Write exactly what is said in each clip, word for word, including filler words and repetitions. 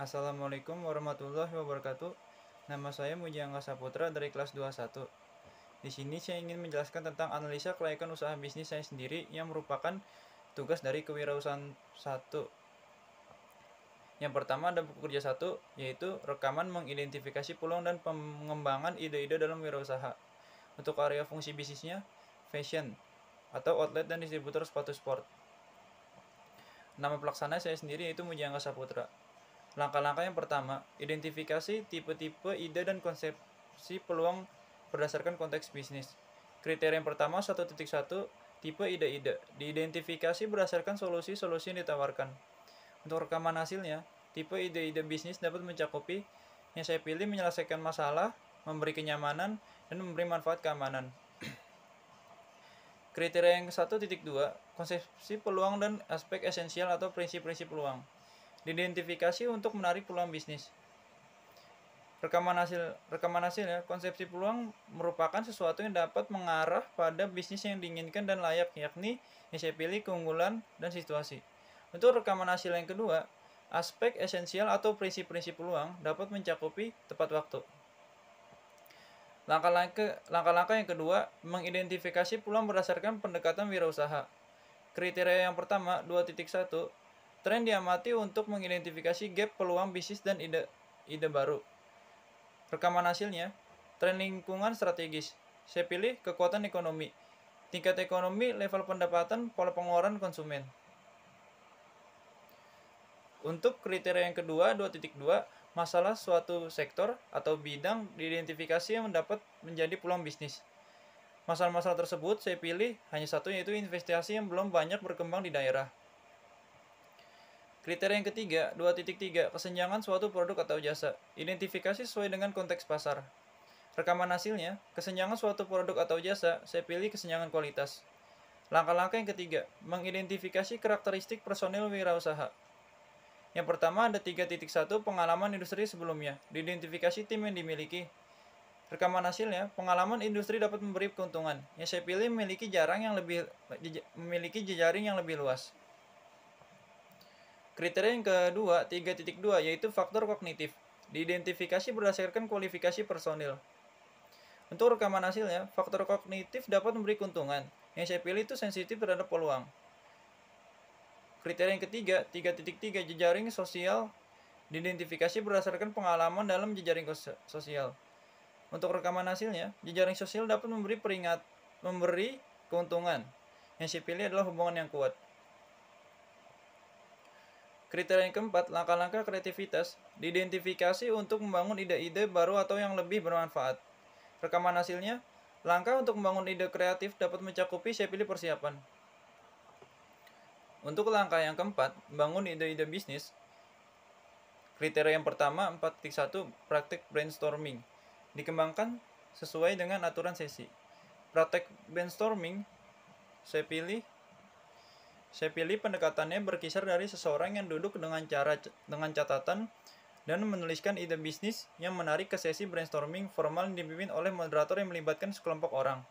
Assalamualaikum warahmatullahi wabarakatuh. Nama saya Mujiangga Saputra dari kelas dua puluh satu. Di sini saya ingin menjelaskan tentang analisa kelayakan usaha bisnis saya sendiri yang merupakan tugas dari kewirausahaan satu. Yang pertama ada buku kerja satu, yaitu rekaman mengidentifikasi peluang dan pengembangan ide-ide dalam wirausaha. Untuk area fungsi bisnisnya, fashion atau outlet dan distributor sepatu sport. Nama pelaksana saya sendiri yaitu Mujiangga Saputra. Langkah-langkah yang pertama, identifikasi tipe-tipe ide dan konsepsi peluang berdasarkan konteks bisnis. Kriteria yang pertama satu titik satu, tipe ide-ide. Diidentifikasi berdasarkan solusi-solusi yang ditawarkan. Untuk rekaman hasilnya, tipe ide-ide bisnis dapat mencakupi yang saya pilih menyelesaikan masalah, memberi kenyamanan, dan memberi manfaat keamanan. Kriteria yang satu titik dua, konsepsi peluang dan aspek esensial atau prinsip-prinsip peluang. Diidentifikasi untuk menarik peluang bisnis. Rekaman hasil rekaman hasilnya, konsepsi peluang merupakan sesuatu yang dapat mengarah pada bisnis yang diinginkan dan layak, yakni yang saya pilih keunggulan dan situasi. Untuk rekaman hasil yang kedua, aspek esensial atau prinsip-prinsip peluang dapat mencakupi tepat waktu. Langkah-langkah langkah-langkah yang kedua, mengidentifikasi peluang berdasarkan pendekatan wirausaha. Kriteria yang pertama dua titik satu, tren diamati untuk mengidentifikasi gap peluang bisnis dan ide ide baru. Rekaman hasilnya, tren lingkungan strategis. Saya pilih kekuatan ekonomi, tingkat ekonomi, level pendapatan, pola pengeluaran konsumen. Untuk kriteria yang kedua, dua titik dua, masalah suatu sektor atau bidang diidentifikasi yang dapat menjadi peluang bisnis. Masalah-masalah tersebut saya pilih hanya satu, yaitu investasi yang belum banyak berkembang di daerah. Kriteria yang ketiga, dua titik tiga, kesenjangan suatu produk atau jasa. Identifikasi sesuai dengan konteks pasar. Rekaman hasilnya, kesenjangan suatu produk atau jasa, saya pilih kesenjangan kualitas. Langkah-langkah yang ketiga, mengidentifikasi karakteristik personil wirausaha. Yang pertama ada tiga titik satu, pengalaman industri sebelumnya. Diidentifikasi tim yang dimiliki. Rekaman hasilnya, pengalaman industri dapat memberi keuntungan. Yang saya pilih memiliki jarang yang lebih memiliki jejaring yang lebih luas. Kriteria yang kedua, tiga titik dua, yaitu faktor kognitif. Diidentifikasi berdasarkan kualifikasi personil. Untuk rekaman hasilnya, faktor kognitif dapat memberi keuntungan. Yang saya pilih itu sensitif terhadap peluang. Kriteria yang ketiga, tiga titik tiga, jejaring sosial. Diidentifikasi berdasarkan pengalaman dalam jejaring sosial. Untuk rekaman hasilnya, jejaring sosial dapat memberi peringat, memberi keuntungan. Yang saya pilih adalah hubungan yang kuat. Kriteria yang keempat, langkah-langkah kreativitas. Diidentifikasi untuk membangun ide-ide baru atau yang lebih bermanfaat. Rekaman hasilnya, langkah untuk membangun ide kreatif dapat mencakupi saya pilih persiapan. Untuk langkah yang keempat, membangun ide-ide bisnis. Kriteria yang pertama, empat titik satu, praktik brainstorming. Dikembangkan sesuai dengan aturan sesi. Praktek brainstorming, saya pilih Saya pilih pendekatannya berkisar dari seseorang yang duduk dengan cara dengan catatan dan menuliskan ide bisnis yang menarik ke sesi brainstorming formal yang dipimpin oleh moderator yang melibatkan sekelompok orang.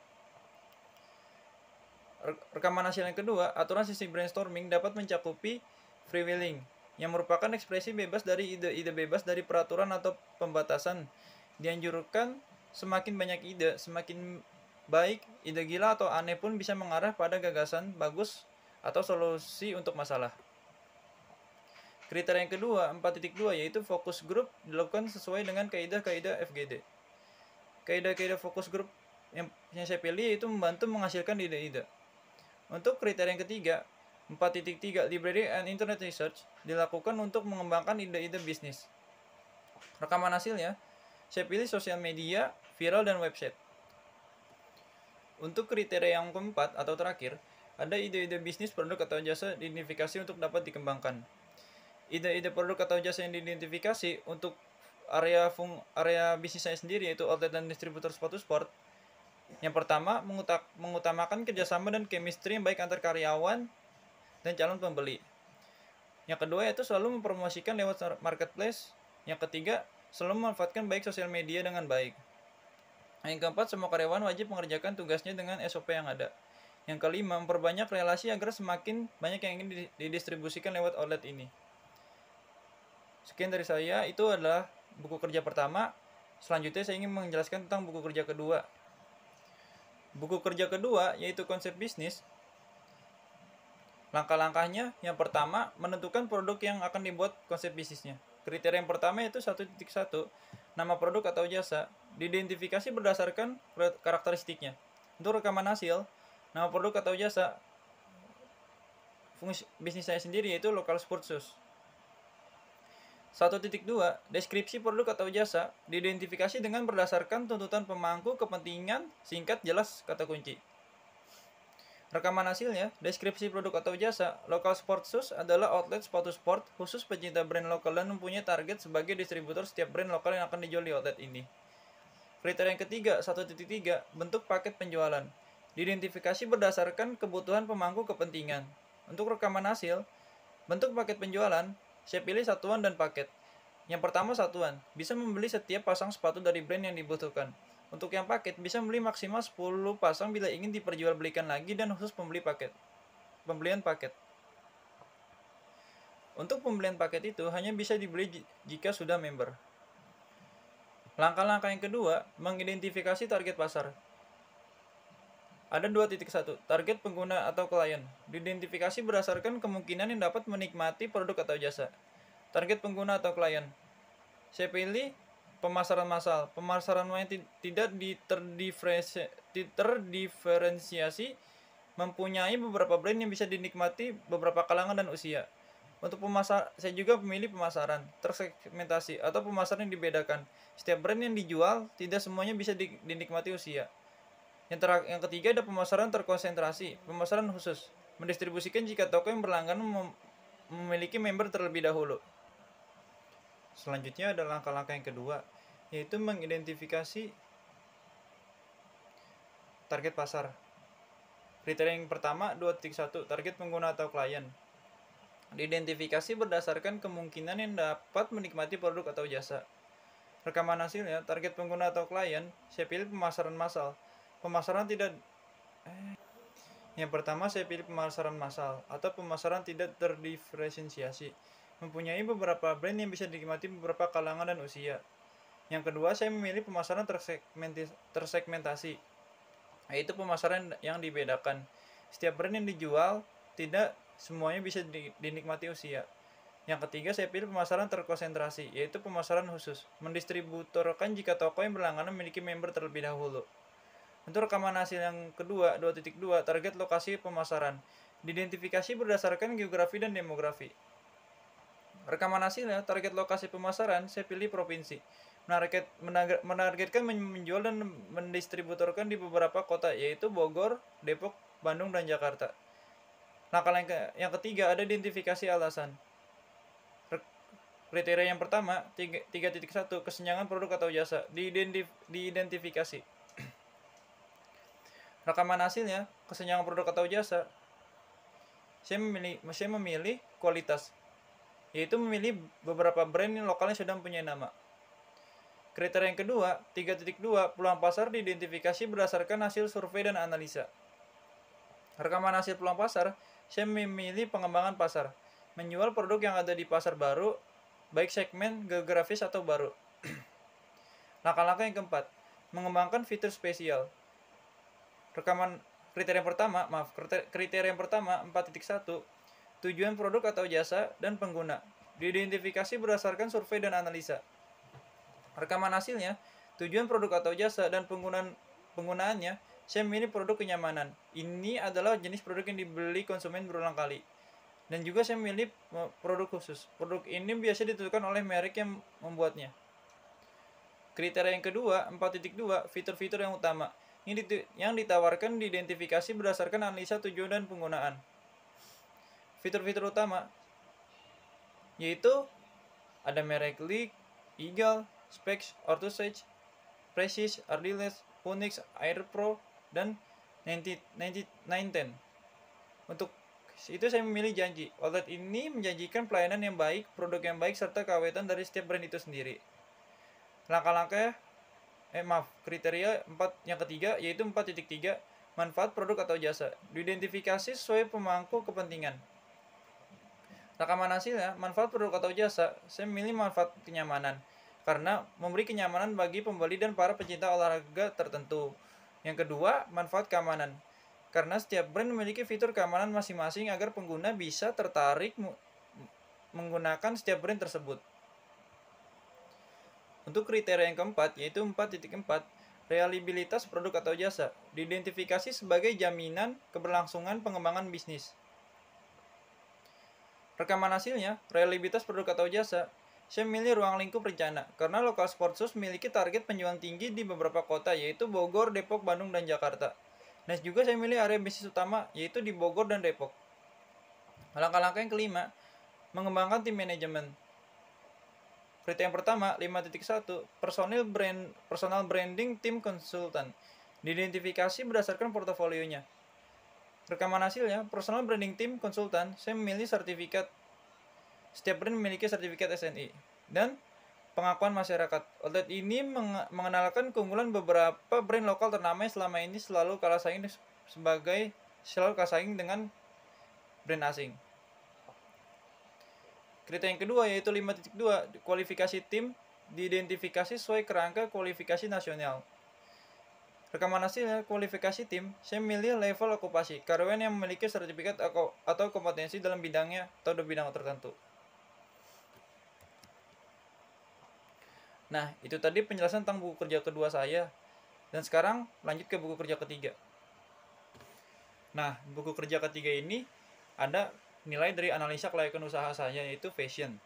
Rekaman hasil yang kedua, aturan sesi brainstorming dapat mencakupi freewheeling, yang merupakan ekspresi bebas dari ide-ide bebas dari peraturan atau pembatasan. Dianjurkan semakin banyak ide, semakin baik. Ide gila atau aneh pun bisa mengarah pada gagasan bagus atau solusi untuk masalah. Kriteria yang kedua, empat titik dua, yaitu fokus grup dilakukan sesuai dengan kaidah-kaidah F G D. Kaidah-kaidah fokus grup yang, yang saya pilih yaitu membantu menghasilkan ide-ide. Untuk kriteria yang ketiga, empat titik tiga, library and internet research dilakukan untuk mengembangkan ide-ide bisnis. Rekaman hasilnya, saya pilih sosial media, viral, dan website. Untuk kriteria yang keempat atau terakhir, ada ide-ide bisnis, produk atau jasa diidentifikasi untuk dapat dikembangkan. Ide-ide produk atau jasa yang diidentifikasi untuk area fung, area bisnis saya sendiri yaitu outlet dan distributor sepatu sport. Yang pertama, mengutak, mengutamakan kerjasama dan chemistry yang baik antar karyawan dan calon pembeli. Yang kedua yaitu selalu mempromosikan lewat marketplace. Yang ketiga, selalu memanfaatkan baik sosial media dengan baik. Yang keempat, semua karyawan wajib mengerjakan tugasnya dengan S O P yang ada. Yang kelima, memperbanyak relasi agar semakin banyak yang ingin didistribusikan lewat outlet ini. Sekian dari saya, itu adalah buku kerja pertama. Selanjutnya saya ingin menjelaskan tentang buku kerja kedua. Buku kerja kedua yaitu konsep bisnis. Langkah-langkahnya, yang pertama, menentukan produk yang akan dibuat konsep bisnisnya. Kriteria yang pertama yaitu satu titik satu, nama produk atau jasa, diidentifikasi berdasarkan karakteristiknya. Untuk rekaman hasil, nama produk atau jasa, fungsi bisnis saya sendiri yaitu local sport shoes. satu titik dua, deskripsi produk atau jasa, diidentifikasi dengan berdasarkan tuntutan pemangku kepentingan, singkat, jelas, kata kunci. Rekaman hasilnya, deskripsi produk atau jasa, local sport shoes adalah outlet sepatu sport khusus pecinta brand lokal dan mempunyai target sebagai distributor setiap brand lokal yang akan dijual di outlet ini. Kriteria yang ketiga, satu titik tiga, bentuk paket penjualan. Diidentifikasi berdasarkan kebutuhan pemangku kepentingan. Untuk rekaman hasil, bentuk paket penjualan, saya pilih satuan dan paket. Yang pertama satuan, bisa membeli setiap pasang sepatu dari brand yang dibutuhkan. Untuk yang paket, bisa membeli maksimal sepuluh pasang bila ingin diperjualbelikan lagi dan khusus pembeli paket. Pembelian paket. Untuk pembelian paket itu hanya bisa dibeli jika sudah member. Langkah-langkah yang kedua, mengidentifikasi target pasar. Ada dua titik satu, target pengguna atau klien. Diidentifikasi berdasarkan kemungkinan yang dapat menikmati produk atau jasa. Target pengguna atau klien. Saya pilih pemasaran massal. Pemasaran yang tidak terdiferensiasi, mempunyai beberapa brand yang bisa dinikmati beberapa kalangan dan usia. Untuk pemasar, saya juga memilih pemasaran tersegmentasi atau pemasaran yang dibedakan. Setiap brand yang dijual tidak semuanya bisa dinikmati usia. Yang, ter- yang ketiga ada pemasaran terkonsentrasi, pemasaran khusus, mendistribusikan jika toko yang berlangganan mem- memiliki member terlebih dahulu. Selanjutnya ada langkah-langkah yang kedua, yaitu mengidentifikasi target pasar. Kriteria yang pertama, dua titik satu, target pengguna atau klien. Diidentifikasi berdasarkan kemungkinan yang dapat menikmati produk atau jasa. Rekaman hasilnya, target pengguna atau klien, saya pilih pemasaran massal. Pemasaran tidak eh. Yang pertama saya pilih pemasaran massal atau pemasaran tidak terdiferensiasi, mempunyai beberapa brand yang bisa dinikmati beberapa kalangan dan usia. Yang kedua saya memilih pemasaran tersegmentasi, yaitu pemasaran yang dibedakan. Setiap brand yang dijual tidak semuanya bisa dinikmati usia. Yang ketiga saya pilih pemasaran terkonsentrasi, yaitu pemasaran khusus, mendistributorkan jika toko yang berlangganan memiliki member terlebih dahulu. Untuk rekaman hasil yang kedua, dua titik dua, target lokasi pemasaran. Diidentifikasi berdasarkan geografi dan demografi. Rekaman hasilnya, target lokasi pemasaran, saya pilih provinsi. Menarget, menargetkan menjual dan mendistributorkan di beberapa kota, yaitu Bogor, Depok, Bandung, dan Jakarta. Langkah yang ketiga, ada identifikasi alasan. Kriteria yang pertama, tiga titik satu, kesenjangan produk atau jasa. Diidentif, diidentifikasi. Rekaman hasilnya, kesenjangan produk atau jasa. Saya memilih, saya memilih kualitas, yaitu memilih beberapa brand yang lokalnya sudah mempunyai nama. Kriteria yang kedua, tiga titik dua, peluang pasar diidentifikasi berdasarkan hasil survei dan analisa. Rekaman hasil peluang pasar, saya memilih pengembangan pasar, menjual produk yang ada di pasar baru, baik segmen, geografis, atau baru. Langkah-langkah yang keempat, mengembangkan fitur spesial. Rekaman kriteria yang pertama, maaf, kriteria yang pertama, empat titik satu, tujuan produk atau jasa dan pengguna. Diidentifikasi berdasarkan survei dan analisa. Rekaman hasilnya, tujuan produk atau jasa dan penggunaan penggunaannya, saya memilih produk kenyamanan. Ini adalah jenis produk yang dibeli konsumen berulang kali. Dan juga saya memilih produk khusus. Produk ini biasa ditentukan oleh merek yang membuatnya. Kriteria yang kedua, empat titik dua, fitur-fitur yang utama. Yang ditawarkan diidentifikasi berdasarkan analisa tujuan dan penggunaan. Fitur-fitur utama yaitu ada merek League, Eagle, Specs, Orthosage, Precis, Ardiles, Punix, Air Pro, dan sembilan ten. Untuk itu saya memilih janji. Outlet ini menjanjikan pelayanan yang baik, produk yang baik, serta keawetan dari setiap brand itu sendiri. Langkah-langkah eh maaf, kriteria empat yang ketiga yaitu empat titik tiga, manfaat produk atau jasa. Diidentifikasi sesuai pemangku kepentingan. Rekaman hasilnya, manfaat produk atau jasa, saya memilih manfaat kenyamanan karena memberi kenyamanan bagi pembeli dan para pecinta olahraga tertentu. Yang kedua, manfaat keamanan. Karena setiap brand memiliki fitur keamanan masing-masing agar pengguna bisa tertarik menggunakan setiap brand tersebut. Untuk kriteria yang keempat, yaitu empat titik empat, reliabilitas produk atau jasa, diidentifikasi sebagai jaminan keberlangsungan pengembangan bisnis. Rekaman hasilnya, reliabilitas produk atau jasa, saya memilih ruang lingkup rencana, karena Lokal Sport Shoes memiliki target penjualan tinggi di beberapa kota, yaitu Bogor, Depok, Bandung, dan Jakarta. Dan juga saya memilih area bisnis utama, yaitu di Bogor dan Depok. Langkah-langkah yang kelima, mengembangkan tim manajemen. Kriteria yang pertama, lima titik satu, personil brand, personal branding tim konsultan. Diidentifikasi berdasarkan portofolionya. Rekaman hasilnya, personal branding tim konsultan, saya memilih sertifikat. Setiap brand memiliki sertifikat S N I. Dan pengakuan masyarakat. Outlet ini mengenalkan keunggulan beberapa brand lokal ternama yang selama ini selalu kalah saing sebagai selalu kalah saing dengan brand asing. Kriteria yang kedua yaitu lima titik dua, kualifikasi tim diidentifikasi sesuai kerangka kualifikasi nasional. Rekaman hasilnya, kualifikasi tim, saya memilih level okupasi, karyawan yang memiliki sertifikat atau kompetensi dalam bidangnya atau di bidang tertentu. Nah, itu tadi penjelasan tentang buku kerja kedua saya. Dan sekarang lanjut ke buku kerja ketiga. Nah, buku kerja ketiga ini ada nilai dari analisa kelayakan usaha saya, yaitu fashion.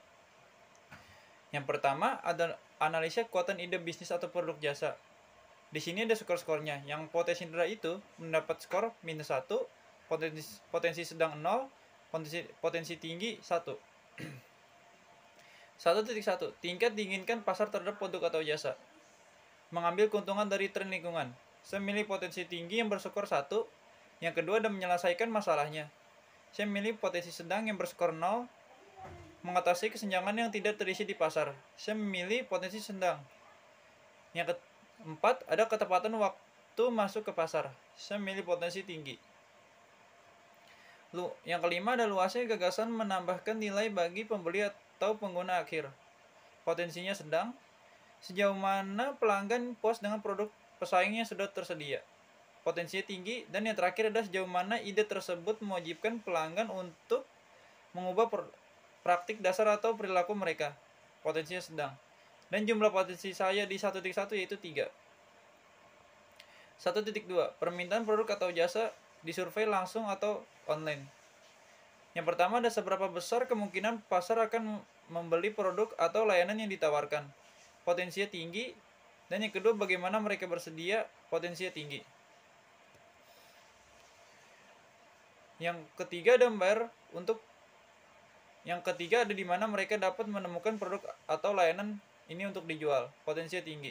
Yang pertama ada analisa kekuatan ide bisnis atau produk jasa. Di sini ada skor-skornya. Yang potensi rendah itu mendapat skor minus satu, potensi, potensi sedang nol, potensi, potensi tinggi satu. satu titik satu. Tingkat diinginkan pasar terhadap produk atau jasa. Mengambil keuntungan dari tren lingkungan. Saya memilih potensi tinggi yang berskor satu. Yang kedua ada menyelesaikan masalahnya. Saya memilih potensi sedang yang berskor nol. Mengatasi kesenjangan yang tidak terisi di pasar. Saya memilih potensi sedang. Yang keempat, ada ketepatan waktu masuk ke pasar. Saya memilih potensi tinggi. Lu, yang kelima ada luasnya gagasan menambahkan nilai bagi pembeli atau pengguna akhir. Potensinya sedang. Sejauh mana pelanggan puas dengan produk pesaingnya sudah tersedia. Potensinya tinggi. Dan yang terakhir adalah sejauh mana ide tersebut mewajibkan pelanggan untuk mengubah praktik dasar atau perilaku mereka. Potensinya sedang. Dan jumlah potensi saya di satu titik satu yaitu tiga. satu titik dua. Permintaan produk atau jasa disurvei langsung atau online. Yang pertama ada seberapa besar kemungkinan pasar akan membeli produk atau layanan yang ditawarkan. Potensinya tinggi. Dan yang kedua bagaimana mereka bersedia, potensinya tinggi. Yang ketiga ada membayar untuk Yang ketiga ada di mana mereka dapat menemukan produk atau layanan ini untuk dijual. Potensinya tinggi.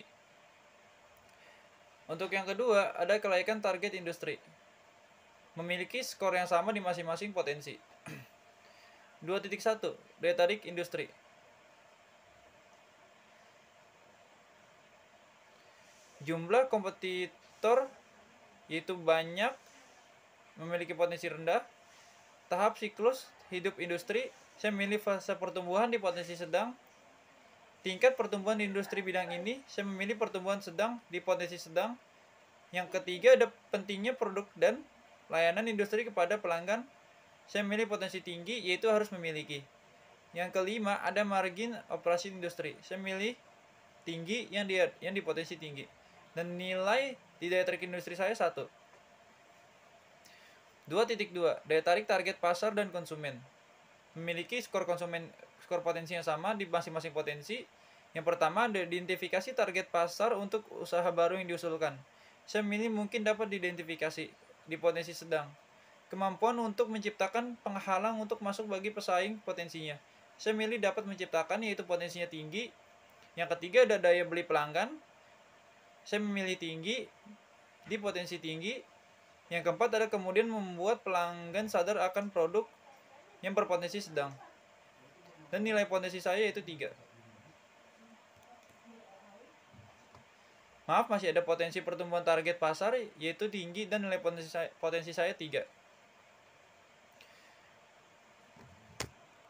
Untuk yang kedua, ada kelayakan target industri. Memiliki skor yang sama di masing-masing potensi. dua titik satu. Daya tarik industri. Jumlah kompetitor yaitu banyak, memiliki potensi rendah. Tahap siklus hidup industri. Saya memilih fase pertumbuhan di potensi sedang. Tingkat pertumbuhan di industri bidang ini, saya memilih pertumbuhan sedang di potensi sedang. Yang ketiga ada pentingnya produk dan layanan industri kepada pelanggan. Saya memilih potensi tinggi, yaitu harus memiliki. Yang kelima ada margin operasi industri. Saya memilih tinggi yang di, yang di potensi tinggi. Dan nilai di daya tarik industri saya satu. dua titik dua. Daya tarik target pasar dan konsumen. Memiliki skor konsumen skor potensi yang sama di masing-masing potensi. Yang pertama ada identifikasi target pasar untuk usaha baru yang diusulkan. Saya memilih mungkin dapat diidentifikasi di potensi sedang. Kemampuan untuk menciptakan penghalang untuk masuk bagi pesaing potensinya. Saya memilih dapat menciptakan yaitu potensinya tinggi. Yang ketiga ada daya beli pelanggan. Saya memilih tinggi di potensi tinggi. Yang keempat ada kemudian membuat pelanggan sadar akan produk yang berpotensi sedang. Dan nilai potensi saya yaitu tiga. Maaf, masih ada potensi pertumbuhan target pasar yaitu tinggi dan nilai potensi saya, potensi saya tiga.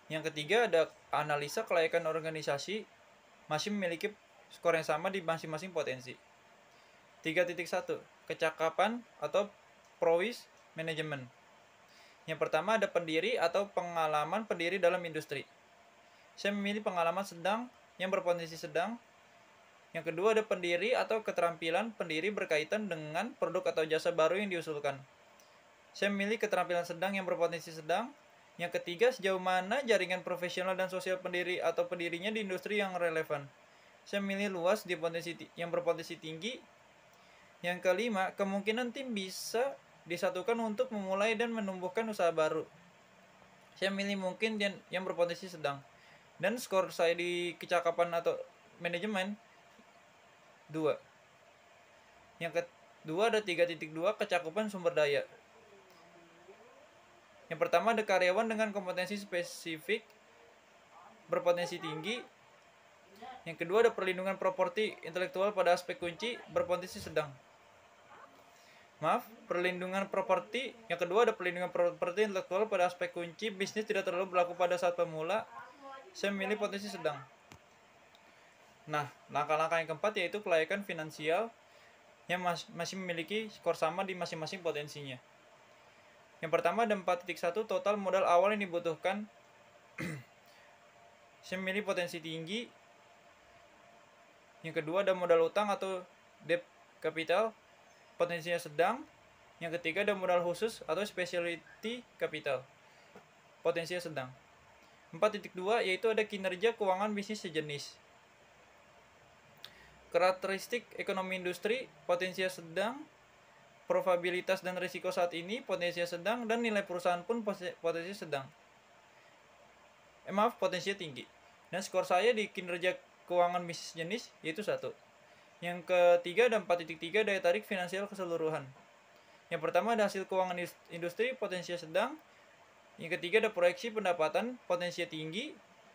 Yang ketiga ada analisa kelayakan organisasi masih memiliki skor yang sama di masing-masing potensi. tiga titik satu Kecakapan atau prowess manajemen. Yang pertama ada pendiri atau pengalaman pendiri dalam industri. Saya memilih pengalaman sedang yang berpotensi sedang. Yang kedua ada pendiri atau keterampilan pendiri berkaitan dengan produk atau jasa baru yang diusulkan. Saya memilih keterampilan sedang yang berpotensi sedang. Yang ketiga, sejauh mana jaringan profesional dan sosial pendiri atau pendirinya di industri yang relevan. Saya memilih luas di potensi yang berpotensi tinggi. Yang kelima, kemungkinan tim bisa disatukan untuk memulai dan menumbuhkan usaha baru. Saya memilih mungkin yang berpotensi sedang. Dan skor saya di kecakapan atau manajemen dua. Yang kedua ada tiga titik dua kecakupan sumber daya. Yang pertama ada karyawan dengan kompetensi spesifik berpotensi tinggi. Yang kedua ada perlindungan properti intelektual pada aspek kunci berpotensi sedang. Maaf, perlindungan properti. Yang kedua ada perlindungan properti intelektual pada aspek kunci bisnis tidak terlalu berlaku pada saat pemula. Saya memilih potensi sedang. Nah, langkah-langkah yang keempat yaitu kelayakan finansial yang mas masih memiliki skor sama di masing-masing potensinya. Yang pertama ada empat titik satu total modal awal yang dibutuhkan. Saya memilih potensi tinggi. Yang kedua ada modal utang atau debt capital, potensinya sedang. Yang ketiga ada modal khusus atau specialty capital, potensinya sedang. empat titik dua yaitu ada kinerja keuangan bisnis sejenis. Karakteristik ekonomi industri, potensinya sedang. Probabilitas dan risiko saat ini potensinya sedang, dan nilai perusahaan pun potensinya sedang. Eh maaf, potensinya tinggi. Dan skor saya di kinerja keuangan bisnis jenis yaitu satu. Yang ketiga ada empat titik tiga daya tarik finansial keseluruhan. Yang pertama ada hasil keuangan industri potensinya sedang. Yang ketiga ada proyeksi pendapatan potensinya tinggi.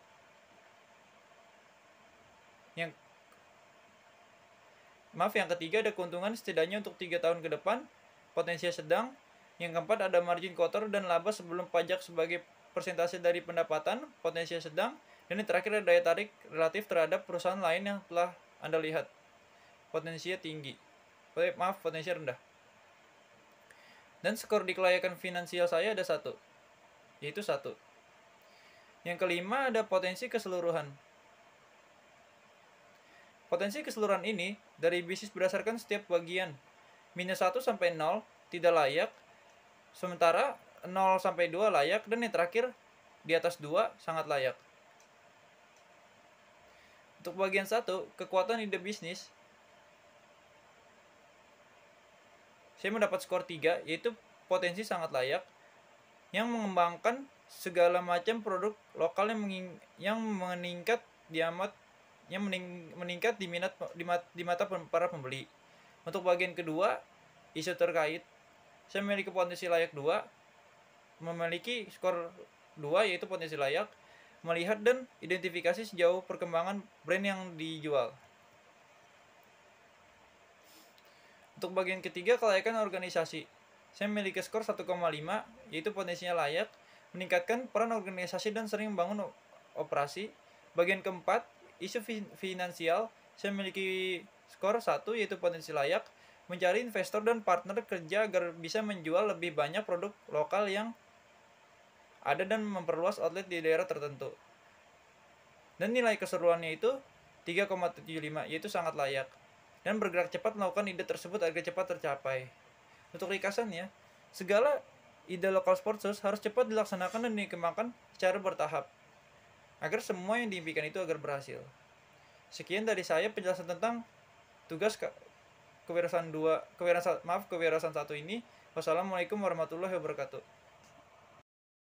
Yang Maaf, yang ketiga ada keuntungan setidaknya untuk tiga tahun ke depan, potensinya sedang. Yang keempat ada margin kotor dan laba sebelum pajak sebagai persentase dari pendapatan, potensinya sedang. Dan yang terakhir ada daya tarik relatif terhadap perusahaan lain yang telah Anda lihat, potensinya tinggi. Maaf, potensinya rendah. Dan skor di kelayakan finansial saya ada satu, yaitu satu. Yang kelima ada potensi keseluruhan. Potensi keseluruhan ini dari bisnis berdasarkan setiap bagian. Minus satu sampai nol tidak layak, sementara nol sampai dua layak, dan yang terakhir di atas dua sangat layak. Untuk bagian satu, kekuatan ide bisnis, saya mendapat skor tiga, yaitu potensi sangat layak, yang mengembangkan segala macam produk lokal yang, menging, yang meningkat di amat yang mening, meningkat di minat di, mat, di mata para pembeli. Untuk bagian kedua, isu terkait, saya memiliki potensi layak dua, memiliki skor dua yaitu potensi layak, melihat dan identifikasi sejauh perkembangan brand yang dijual. Untuk bagian ketiga, kelayakan organisasi, saya memiliki skor satu koma lima yaitu potensinya layak, meningkatkan peran organisasi dan sering membangun operasi. Bagian keempat, isu finansial, saya memiliki skor satu yaitu potensi layak, mencari investor dan partner kerja agar bisa menjual lebih banyak produk lokal yang ada dan memperluas outlet di daerah tertentu. Dan nilai keseluruhannya itu tiga koma tujuh lima yaitu sangat layak, dan bergerak cepat melakukan ide tersebut agar cepat tercapai. Untuk ringkasannya, segala ide local sports harus cepat dilaksanakan dan dikembangkan secara bertahap agar semua yang diimpikan itu agar berhasil. Sekian dari saya penjelasan tentang tugas ke kewirausahaan dua, kewirausahaan maaf kewirausahaan satu ini. Wassalamualaikum warahmatullahi wabarakatuh.